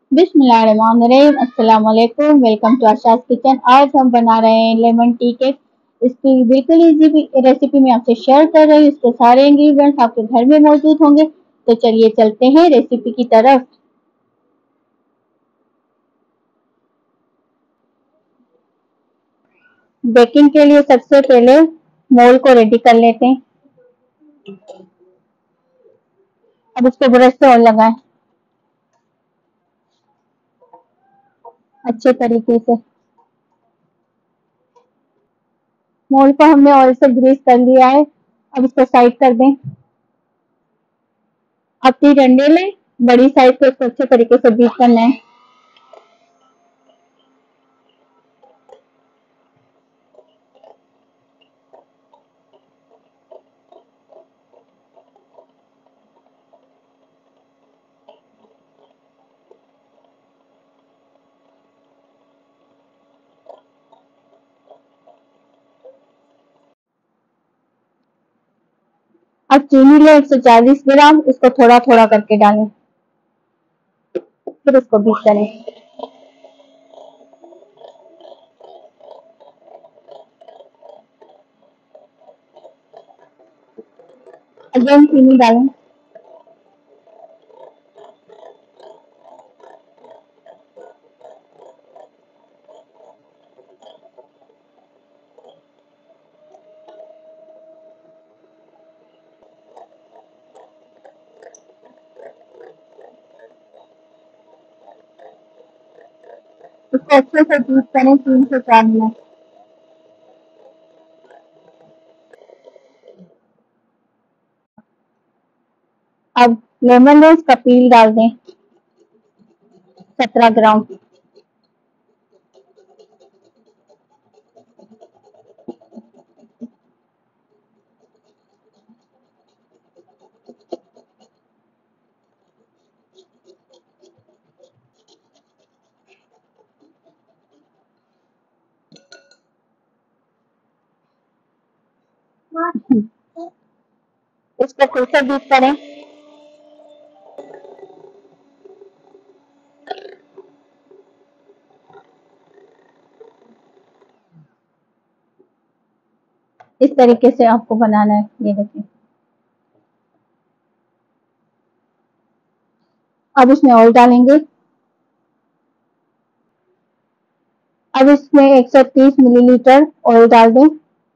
बिस्मिल्लाहिर्रहमानिर्रहीम। अस्सलाम वालेकुम। Welcome to Asha's kitchen. आज हम बना रहे हैं लेमन टी केक। इसकी बिल्कुल इजी रेसिपी मैं आपसे शेयर कर रही हूँ। इसके सारे इंग्रेडिएंट्स आपके घर में मौजूद होंगे। तो चलिए चलते हैं रेसिपी की तरफ। बेकिंग के लिए सबसे पहले मोल्ड को रेडी कर लेते हैं। अब इसको ब्रश से ऑयल लगाएं अच्छे तरीके से। मोल्ड को हमने ऑयल से ग्रीस कर लिया है। अब इसको साइड कर दें। अब 3 अंडे लें, बड़ी साइज को इसको अच्छे तरीके से बीट करना है। अब चीनी लें 140 ग्राम, इसको थोड़ा थोड़ा करके डालें, फिर इसको बीट करें। अगेन चीनी डालें। इसको अच्छे से बीट करें 3 से 4 मिनट। अब लेमन रोज का पील डाल दें 17 ग्राम। इसको फिर से बीट करें। इस तरीके से आपको बनाना है, ये देखिए। अब इसमें ऑयल डालेंगे। अब इसमें 130 मिलीलीटर ऑयल डाल दें।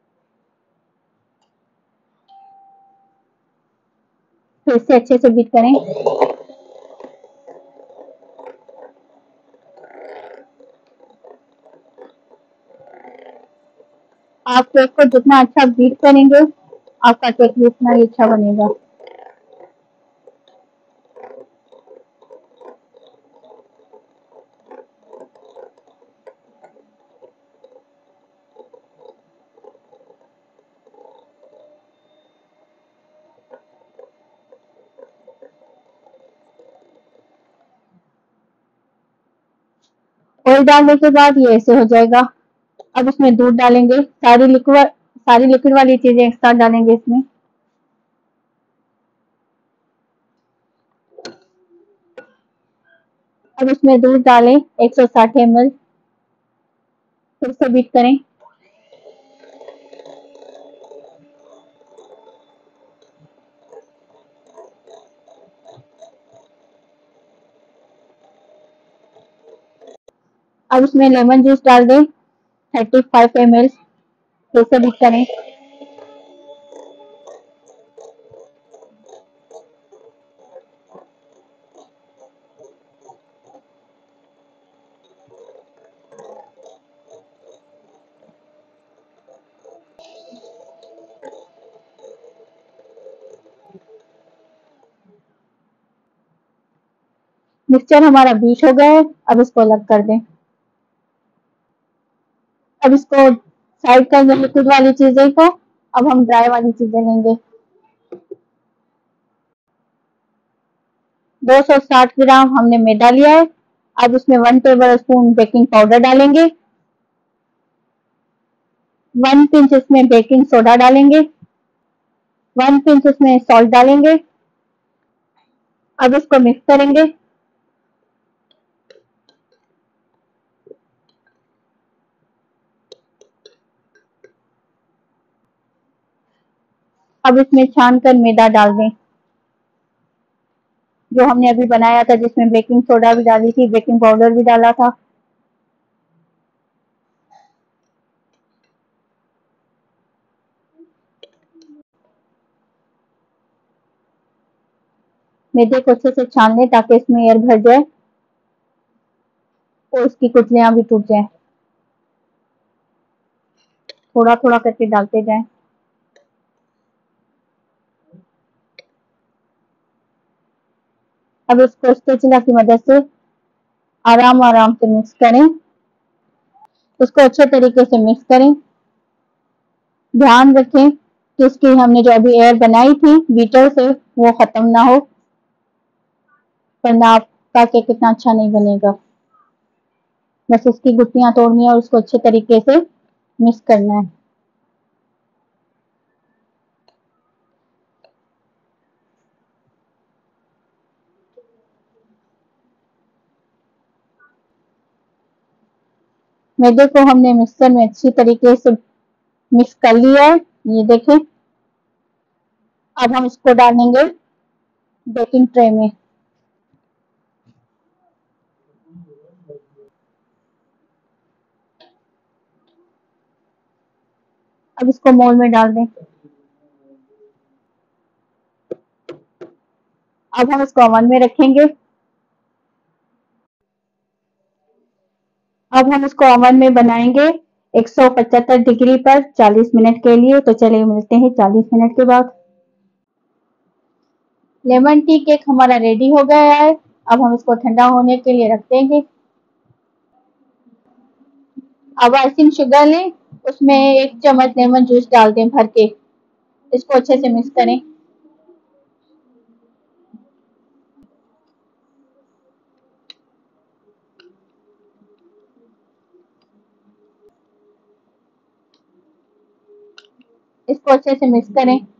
फिर से अच्छे से बीट करें। आप केक को जितना अच्छा बीट करेंगे, आपका केक भी उतना ही अच्छा बनेगा। ऑयल डालने के बाद ये ऐसे हो जाएगा। अब इसमें दूध डालेंगे। सारी लिक्विड वाली चीजें एक साथ डालेंगे इसमें। अब इसमें दूध डालें 160 ml। फिर से बीट करें। अब इसमें लेमन जूस डाल दें 35 ml। फिर से बीट करें। मिक्सचर हमारा बीट हो गया है। अब इसको अलग कर दें। अब इसको साइड कर दें लिक्विड वाली चीजें को। अब हम ड्राई वाली चीजें लेंगे। 260 ग्राम हमने मैदा लिया है। अब इसमें 1 टेबल स्पून बेकिंग पाउडर डालेंगे। 1 पिंच इसमें बेकिंग सोडा डालेंगे। 1 पिंच इसमें सॉल्ट डालेंगे। अब इसको मिक्स करेंगे। अब इसमें छान कर मैदा डाल दें, जो हमने अभी बनाया था, जिसमें बेकिंग सोडा भी डाली थी, बेकिंग पाउडर भी डाला था। मैदे को अच्छे से छान लें ताकि इसमें एयर भर जाए और उसकी कुचलियां भी टूट जाएं। थोड़ा थोड़ा करके डालते जाएं। अब इसको स्पैचुला की मदद से आराम आराम से मिक्स करें। उसको अच्छे तरीके से मिक्स करें। ध्यान रखें कि इसकी हमने जो अभी एयर बनाई थी बीटर से, वो खत्म ना हो, वरना आपका केक इतना अच्छा नहीं बनेगा। बस इसकी गुठलियां तोड़नी है और उसको अच्छे तरीके से मिक्स करना है। मैदे को हमने मिक्सर में अच्छी तरीके से मिक्स कर लिया है, ये देखें। अब हम इसको डालेंगे बेकिंग ट्रे में। अब इसको मोल्ड में डाल दें। अब हम इसको ओवन में रखेंगे। अब हम इसको ओवन में बनाएंगे 175 डिग्री पर 40 मिनट के लिए। तो चलिए मिलते हैं 40 मिनट के बाद। लेमन टी केक हमारा रेडी हो गया है। अब हम इसको ठंडा होने के लिए रख देंगे। अब आइसिंग शुगर लें, उसमें 1 चम्मच लेमन जूस डाल दें भर के। इसको अच्छे से मिक्स करें। इसको अच्छे से मिक्स करें।